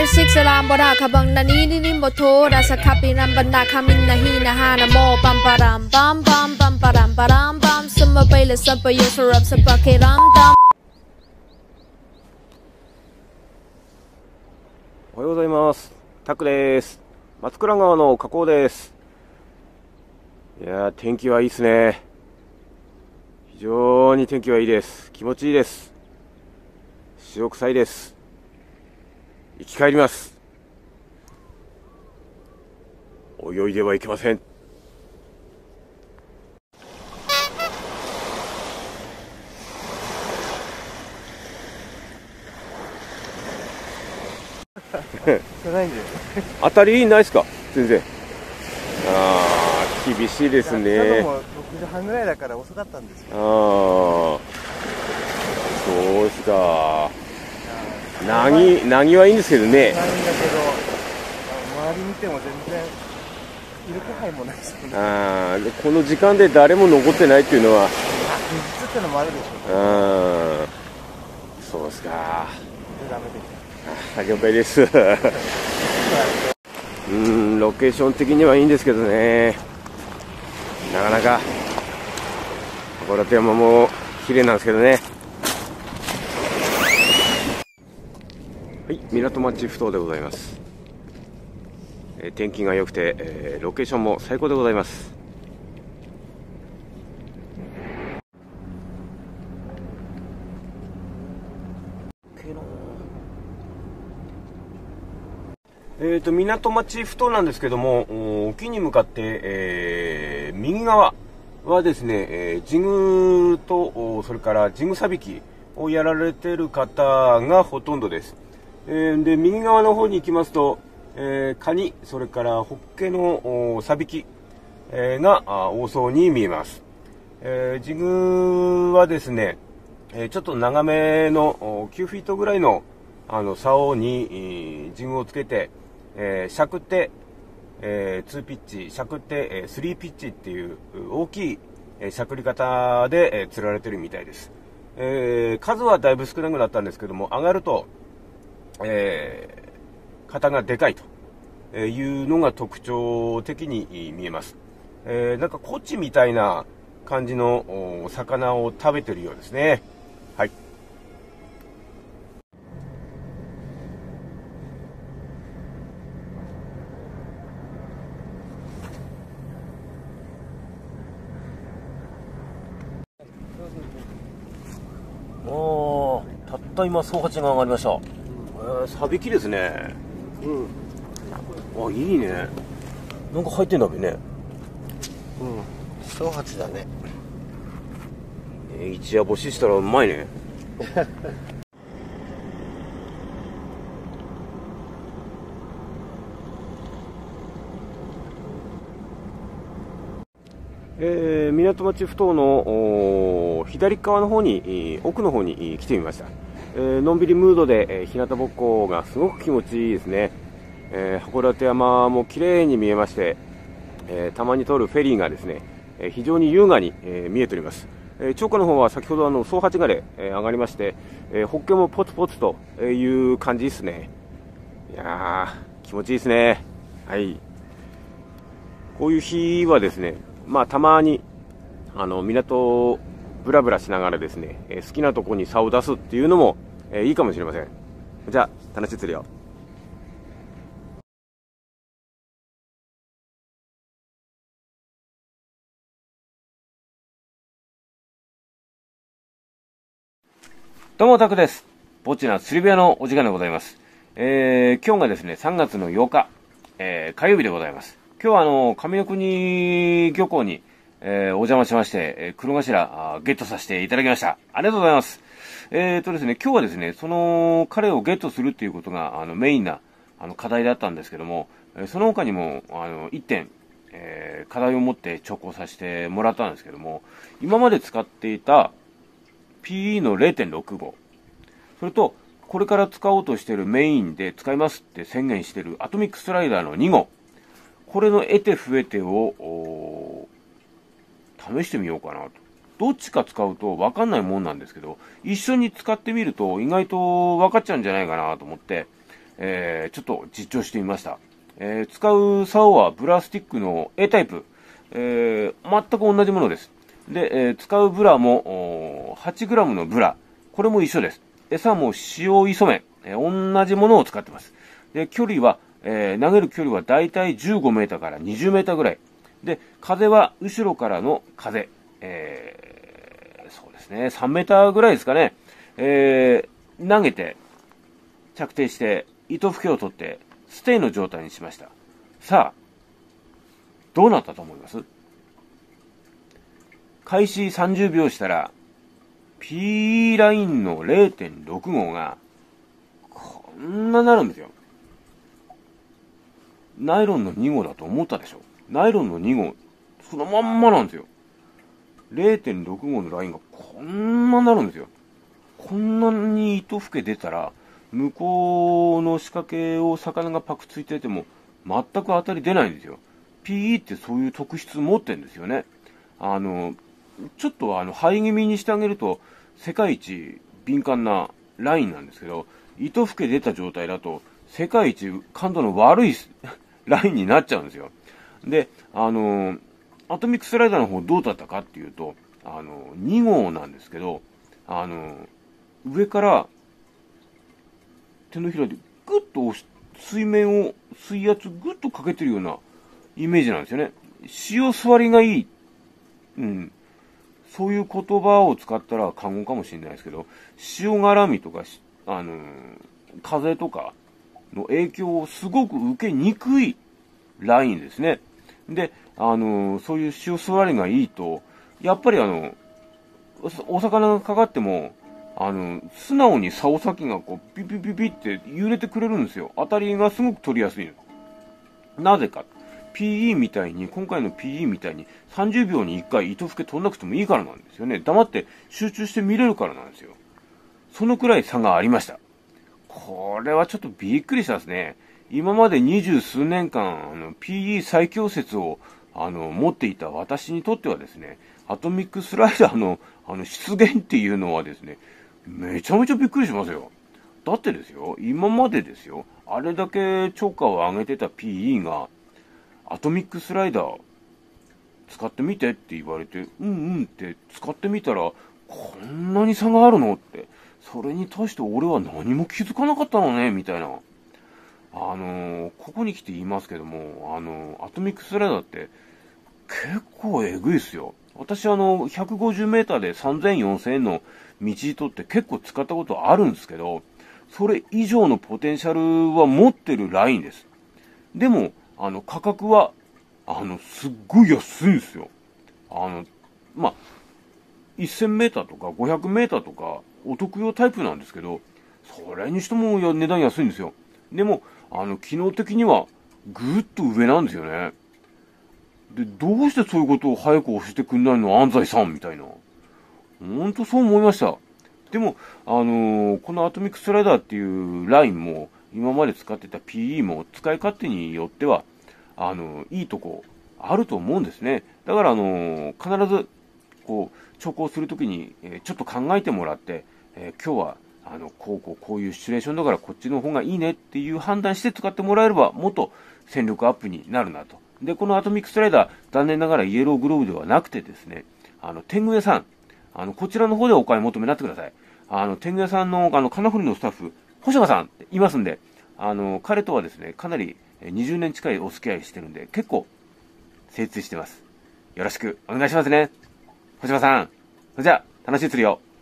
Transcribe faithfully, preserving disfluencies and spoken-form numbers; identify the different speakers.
Speaker 1: Pada sik salam boda kabang nani ni ni moto rasa kapi ram banda kamin nahi nahana mo pam param pam pam pam param param pam semua pele sampai yo surap sepakai ram dam。
Speaker 2: おはようございます。タクです。松倉川の河口です。いやー、天気はいいですね。非常に天気はいいです。気持ちいいです。潮臭いです。生き返ります。泳いではいけません。当たりないですか？全然。ああ、厳しいですね。
Speaker 3: もろくじはんぐらいだから遅かったんですよ。
Speaker 2: ああ、そうですか。なぎ、なぎはいいんですけどね。
Speaker 3: ないんだけど、周り見ても全然いる気配もないですよね。
Speaker 2: ああ、この時間で誰も残ってないっていうのは。
Speaker 3: あ、平日ってのもあるでしょう。
Speaker 2: ああ、そうですか。
Speaker 3: ダメです。
Speaker 2: あ、了解です。うん、ロケーション的にはいいんですけどね。なかなか函館山も綺麗なんですけどね。はい、港町ふ頭でございます。えー、天気が良くて、えー、ロケーションも最高でございます。えーと、港町ふ頭なんですけども、沖に向かって、えー、右側はですね、えー、ジグと、それからジグさびきをやられている方がほとんどです。えー、で、右側の方に行きますと、えー、カニ、それからホッケのさびき、えー、が多そうに見えます。えー、ジグはですね、えー、ちょっと長めのきゅうフィートぐらいのあの竿に、えー、ジグをつけて、えー、しゃくって、えー、にピッチ、しゃくって、えー、さんピッチっていう大きい、えー、しゃくり方で、えー、釣られてるみたいです。えー、数はだいぶ少なくなったんですけども、上がると、えー、型がでかいというのが特徴的に見えます。えー、なんかコチみたいな感じの魚を食べてるようですね。はい。おー、たった今総八が上がりました。うん、えー、さびきですね。うん。あ、いいね。なんか入ってんだべね。
Speaker 3: うん、総八だね。
Speaker 2: えー、一夜干ししたらうまいね。えー、港町ふ頭の左側の方に、奥の方に来てみました。えー、のんびりムードで、えー、日向ぼっこがすごく気持ちいいですね。えー、函館山も綺麗に見えまして、えー、たまに通るフェリーがですね、えー、非常に優雅に、えー、見えております。えー、釣果の方は先ほどあの総八がれ、えー、上がりまして、えー、ホッケもポツポツという感じですね。いやー、気持ちいいですね。はい。こういう日はですね、まあたまにあの港をブラブラしながらですね、えー、好きなところに竿を出すっていうのも、えー、いいかもしれません。じゃあ楽しい釣りを。どうもタクです。ぼっちな釣り部屋のお時間でございます。えー、今日がですねさんがつのようか、えー、火曜日でございます。今日はあの上の国漁港にえー、お邪魔しまして、えー、黒頭ゲットさせていただきました。ありがとうございます。えーとですね、今日はですね、その彼をゲットするっていうことがあのメインなあの課題だったんですけども、えー、その他にもあのいってん、えー、課題を持って直行させてもらったんですけども、今まで使っていた ピーイー の れいてんろくご、それとこれから使おうとしているメインで使いますって宣言しているアトミックスライダーのにご、これの得て増えてを試してみようかなと。どっちか使うと分かんないもんなんですけど、一緒に使ってみると意外と分かっちゃうんじゃないかなと思って、 えー、ちょっと実調してみました。えー、使う竿はブラスティックの A タイプ。えー、全く同じものです。で、えー、使うブラも はちグラム のブラ。これも一緒です。餌も塩磯麺。えー、同じものを使ってます。で、距離は、えー、投げる距離はだいたいじゅうごメーターからにじゅうメーターぐらい。で、風は後ろからの風。えー、そうですね、さんメーターぐらいですかね。えー、投げて、着底して、糸吹きを取って、ステイの状態にしました。さあ、どうなったと思います？開始さんじゅうびょうしたら、P ラインの れいてんろく 号が、こんななるんですよ。ナイロンのに号だと思ったでしょ？ナイロンのに号、そのまんまなんですよ。れいてんろく 号のラインがこんななるんですよ。こんなに糸吹け出たら、向こうの仕掛けを魚がパクついてても、全く当たり出ないんですよ。ピーイー ってそういう特質持ってるんですよね。あの、ちょっとあの、肺気味にしてあげると、世界一敏感なラインなんですけど、糸吹け出た状態だと、世界一感度の悪いラインになっちゃうんですよ。で、あの、アトミックスライダーの方どうだったかっていうと、あの、に号なんですけど、あの、上から手のひらでグッと押し、水面を水圧グッとかけてるようなイメージなんですよね。塩座りがいい。うん。そういう言葉を使ったら過言かもしれないですけど、潮絡みとか、あの、風とかの影響をすごく受けにくいラインですね。で、あの、そういう潮座りがいいと、やっぱりあの、お魚がかかっても、あの、素直に竿先がこう、ピピピピって揺れてくれるんですよ。当たりがすごく取りやすいの。なぜか。ピーイー みたいに、今回の ピーイー みたいにさんじゅうびょうにいっかい糸吹け取んなくてもいいからなんですよね。黙って集中して見れるからなんですよ。そのくらい差がありました。これはちょっとびっくりしたですね。今まで二十数年間、あの、ピーイー 最強説を、あの、持っていた私にとってはですね、アトミックスライダーの、あの、出現っていうのはですね、めちゃめちゃびっくりしますよ。だってですよ、今までですよ、あれだけ超過を上げてた ピーイー が、アトミックスライダー使ってみてって言われて、うんうんって使ってみたら、こんなに差があるのって、それに対して俺は何も気づかなかったのね、みたいな。あのー、ここに来て言いますけども、あのー、アトミックスライダーって結構えぐいっすよ。私あの、ひゃくごじゅうメーターでさんぜんよんせんえんの道糸って結構使ったことあるんですけど、それ以上のポテンシャルは持ってるラインです。でも、あの、価格は、あの、すっごい安いんですよ。あの、まあ、せんメーターとかごひゃくメーターとかお得用タイプなんですけど、それにしても値段安いんですよ。でも、あの、機能的にはぐーっと上なんですよね。で、どうしてそういうことを早く教えてくんないの安西さんみたいな。ほんとそう思いました。でも、あのー、このアトミックスライダーっていうラインも、今まで使ってた ピーイー も使い勝手によっては、あのー、いいとこあると思うんですね。だから、あのー、必ず、こう、調校するときに、えー、ちょっと考えてもらって、えー、今日は、あの、こうこうこういうシチュエーションだからこっちの方がいいねっていう判断して使ってもらえれば、もっと戦力アップになるなと。で、このアトミックスライダー、残念ながらイエローグローブではなくてですね、あの、天狗屋さん、あの、こちらの方でお買い求めになってください。あの、天狗屋さんの、あの、金振りのスタッフ、星野さんっていますんで、あの、彼とはですね、かなりにじゅうねん近いお付き合いしてるんで、結構、精通してます。よろしくお願いしますね。星野さん。それじゃあ、楽しい釣りを。